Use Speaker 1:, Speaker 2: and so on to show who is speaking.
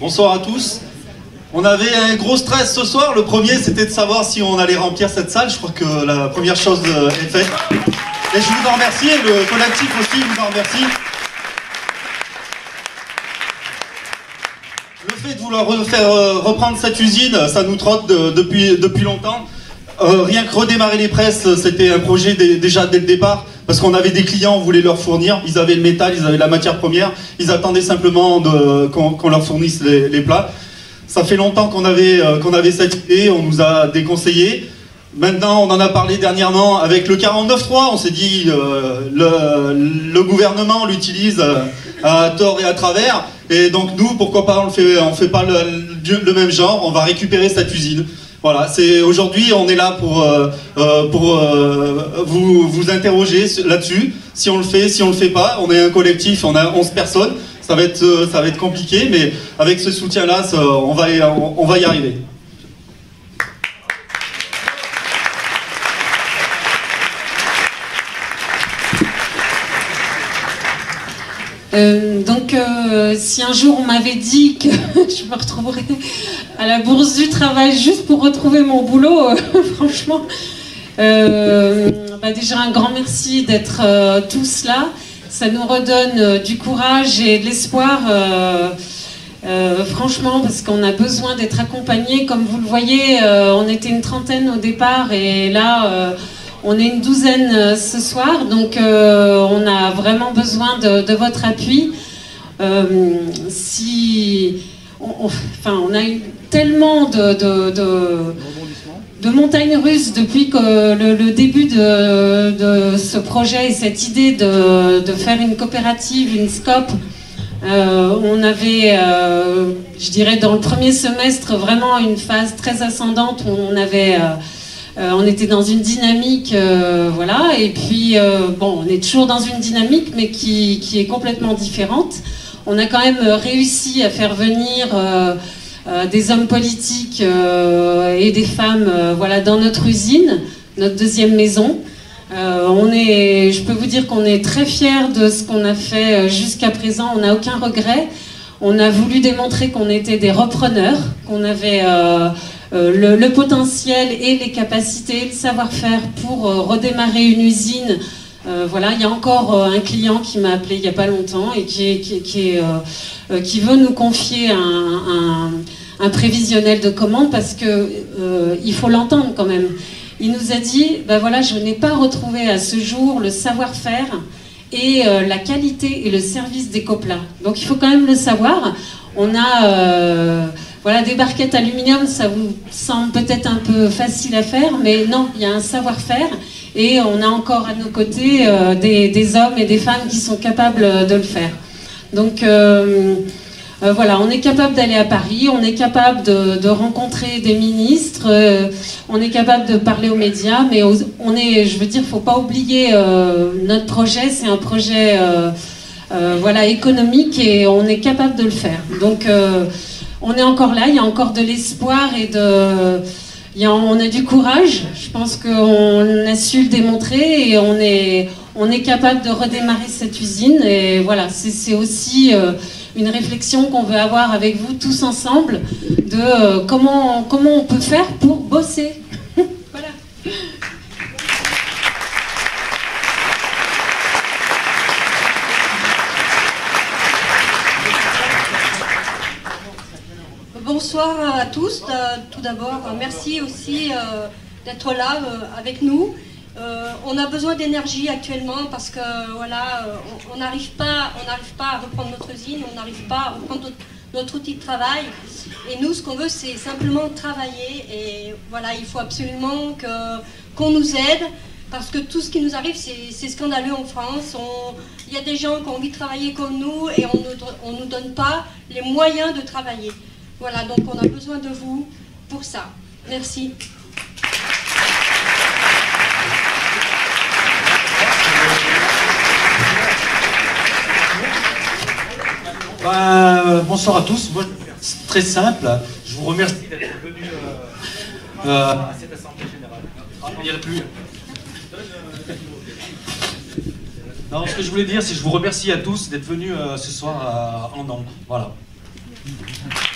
Speaker 1: Bonsoir à tous. On avait un gros stress ce soir. Le premier, c'était de savoir si on allait remplir cette salle. Je crois que la première chose est faite. Et je vous en remercie, et le collectif aussi vous en remercie. Le fait de vouloir faire reprendre cette usine, ça nous trotte depuis longtemps. Rien que redémarrer les presses, c'était un projet déjà dès le départ, parce qu'on avait des clients, on voulait leur fournir, ils avaient le métal, ils avaient la matière première, ils attendaient simplement qu'on leur fournisse les plats. Ça fait longtemps qu'on avait cette idée, on nous a déconseillé. Maintenant, on en a parlé dernièrement avec le 49.3, on s'est dit le gouvernement l'utilise à tort et à travers, et donc nous, pourquoi pas, on fait pas le même genre, on va récupérer cette usine. Voilà, aujourd'hui on est là pour vous interroger là-dessus, si on le fait, si on le fait pas. On est un collectif, on a 11 personnes, ça va être compliqué, mais avec ce soutien-là, on va y arriver.
Speaker 2: Si un jour on m'avait dit que je me retrouverais à la Bourse du Travail juste pour retrouver mon boulot, franchement, déjà un grand merci d'être tous là. Ça nous redonne du courage et de l'espoir, franchement, parce qu'on a besoin d'être accompagnés. Comme vous le voyez, on était une trentaine au départ et là... on est une douzaine ce soir, donc on a vraiment besoin de votre appui. On a eu tellement de montagnes russes depuis que le début de ce projet et cette idée de faire une coopérative, une SCOP. On avait, je dirais, dans le premier semestre, vraiment une phase très ascendante où on était dans une dynamique, voilà, et puis, on est toujours dans une dynamique, mais qui est complètement différente. On a quand même réussi à faire venir des hommes politiques et des femmes voilà, dans notre usine, notre deuxième maison. Je peux vous dire qu'on est très fiers de ce qu'on a fait jusqu'à présent, on n'a aucun regret. On a voulu démontrer qu'on était des repreneurs, qu'on avait... le potentiel et les capacités, le savoir-faire pour redémarrer une usine. Voilà, il y a encore un client qui m'a appelé il n'y a pas longtemps et qui veut nous confier un prévisionnel de commande parce que il faut l'entendre quand même. Il nous a dit, voilà, je n'ai pas retrouvé à ce jour le savoir-faire et la qualité et le service des coplats. Donc il faut quand même le savoir. On a... voilà, des barquettes aluminium, ça vous semble peut-être un peu facile à faire, mais non, il y a un savoir-faire et on a encore à nos côtés des hommes et des femmes qui sont capables de le faire. Donc voilà, on est capable d'aller à Paris, on est capable de rencontrer des ministres, on est capable de parler aux médias, mais je veux dire, il ne faut pas oublier notre projet, c'est un projet voilà, économique et on est capable de le faire. Donc on est encore là, il y a encore de l'espoir et on a du courage. Je pense qu'on a su le démontrer et on est capable de redémarrer cette usine. Et voilà, c'est aussi une réflexion qu'on veut avoir avec vous tous ensemble de comment on peut faire pour bosser. Voilà.
Speaker 3: Bonsoir à tous. Tout d'abord, merci aussi d'être là avec nous. On a besoin d'énergie actuellement parce que voilà, on n'arrive pas à reprendre notre usine, on n'arrive pas à reprendre notre outil de travail. Et nous, ce qu'on veut, c'est simplement travailler. Et voilà, il faut absolument qu'on nous aide parce que tout ce qui nous arrive, c'est scandaleux en France. Il y a des gens qui ont envie de travailler comme nous et on ne nous donne pas les moyens de travailler. Voilà, donc on a besoin de vous pour ça. Merci.
Speaker 4: Bonsoir à tous. Moi, c'est très simple. Je vous remercie d'être venus à cette assemblée générale. Il n'y en a plus. Non, ce que je voulais dire, c'est que je vous remercie à tous d'être venus ce soir en nombre. Voilà.